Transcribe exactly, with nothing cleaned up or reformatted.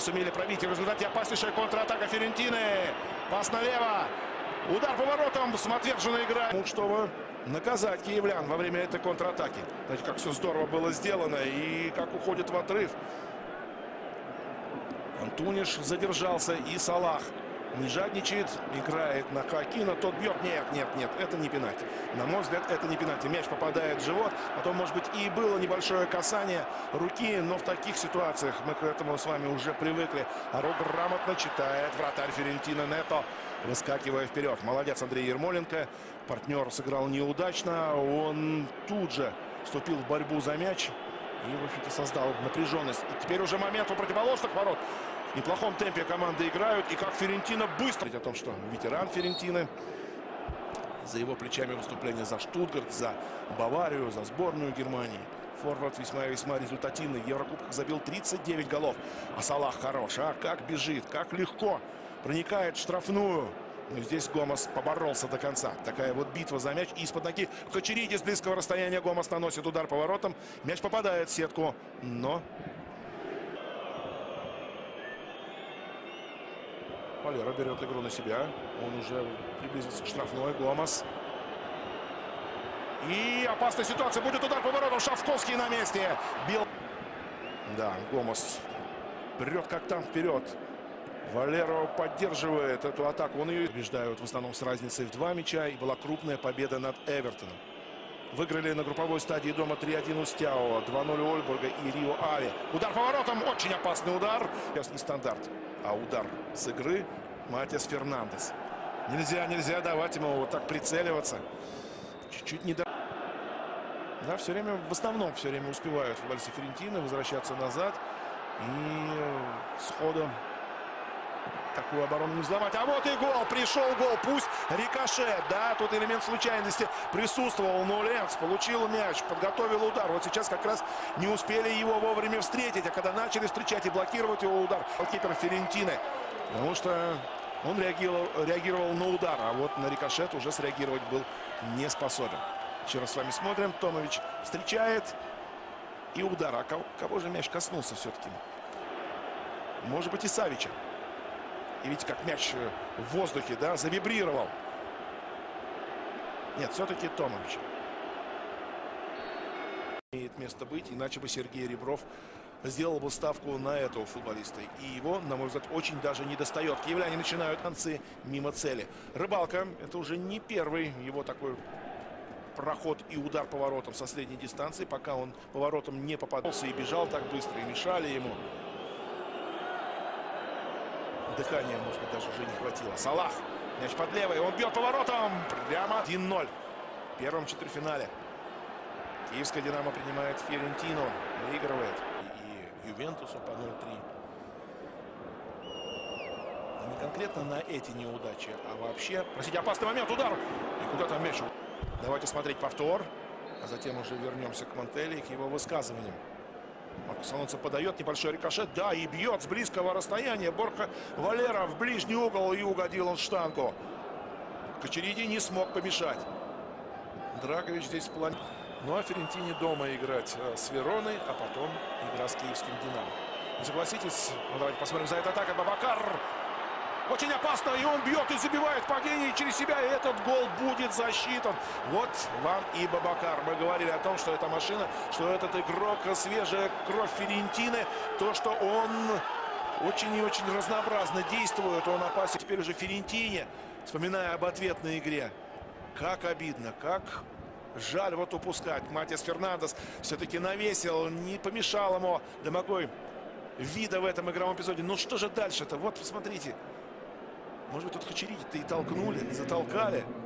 сумели пробить. И в результате опаснейшая контратака Фиорентины. Пас налево. Удар поворотом. Самоотверженная игра. Чтобы наказать киевлян во время этой контратаки. Знаете, как все здорово было сделано. И как уходит в отрыв. Антуниш задержался. И Салах не жадничает. Играет на Хакина. Тот бьет. Нет, нет, нет. Это не пенальти. На мой взгляд, это не пенальти. Мяч попадает в живот. Потом, может быть, и было небольшое касание руки. Но в таких ситуациях мы к этому с вами уже привыкли. Ару грамотно читает вратарь Фиорентины Нето, выскакивая вперед. Молодец Андрей Ермоленко. Партнер сыграл неудачно. Он тут же вступил в борьбу за мяч. И, в общем-то, создал напряженность. И теперь уже момент у противоположных ворот. В неплохом темпе команды играют. И как Фиорентина быстро. О том, что ветеран Фиорентины. За его плечами выступление за Штутгарт, за Баварию, за сборную Германии. Форвард весьма-весьма результативный. В Еврокубках забил тридцать девять голов. А Салах хорош. А как бежит, как легко проникает в штрафную. Но здесь Гомес поборолся до конца. Такая вот битва за мяч. Из-под ноги Кочериди с близкого расстояния. Гомес наносит удар поворотом. Мяч попадает в сетку. Но... Валера берет игру на себя. Он уже приблизился к штрафной. Гомес. И опасная ситуация. Будет удар поворотом. Шавковский на месте. Бил. Да, Гомес прет как там вперед. Валеро поддерживает эту атаку. Он ее побеждают в основном с разницей в два мяча. И была крупная победа над Эвертоном. Выиграли на групповой стадии дома три один у Стяо. два ноль у Ольбурга и Рио Ави. Удар поворотом. Очень опасный удар. Сейчас не стандарт, а удар с игры. Матиас Фернандес. Нельзя, нельзя давать ему вот так прицеливаться. Чуть-чуть не до... Да, все время, в основном, все время успевают футболисты Фиорентины возвращаться назад. И сходу такую оборону не взломать. А вот и гол. Пришел гол. Пусть рикошет. Да, тут элемент случайности присутствовал. Но Ленц получил мяч, подготовил удар. Вот сейчас как раз не успели его вовремя встретить. А когда начали встречать и блокировать его удар, голкипер Фиорентины. Потому что он реагировал, реагировал на удар. А вот на рикошет уже среагировать был не способен. Еще раз с вами смотрим. Томович встречает. И удар. А кого, кого же мяч коснулся все-таки? Может быть, и Савича. И видите, как мяч в воздухе, да, завибрировал. Нет, все-таки Томович. Имеет место быть, иначе бы Сергей Ребров сделал бы ставку на этого футболиста. И его, на мой взгляд, очень даже не достает. Киевляне начинают танцы мимо цели. Рыбалка, это уже не первый его такой проход и удар поворотом со средней дистанции. Пока он поворотом не попадался и бежал так быстро, и мешали ему. Дыхания, может быть, даже уже не хватило. Салах. Мяч под левой. Он бьет поворотом. Прямо один ноль. В первом четвертьфинале. Киевская «Динамо» принимает Фиорентину. Выигрывает. И Ювентусу по ноль три. Но не конкретно на эти неудачи, а вообще... Простите, опасный момент. Удар. И куда там мяч? Давайте смотреть повтор. А затем уже вернемся к Монтелли и к его высказываниям. Маркос Алонсо подает небольшой рикошет. Да, и бьет с близкого расстояния. Борха Валера в ближний угол. И угодил он в штангу. Кочериди не смог помешать. Драгович здесь в плане. Ну а Фиорентине дома играть с Вероной, а потом игра с киевским «Динамо». Не согласитесь? Ну, давайте посмотрим за этой атакой. Бабакар. Очень опасно. И он бьет и забивает падение через себя. И этот гол будет засчитан. Вот вам и Бабакар. Мы говорили о том, что эта машина, что этот игрок, свежая кровь Фиорентины. То, что он очень и очень разнообразно действует. Он опасен теперь уже Фиорентине. Вспоминая об ответной игре. Как обидно, как жаль вот упускать. Матиас Фернандес все-таки навесил. Не помешал ему Домагой вида в этом игровом эпизоде. Ну что же дальше-то? Вот посмотрите. Может быть, тут Кочериди-то и толкнули, затолкали.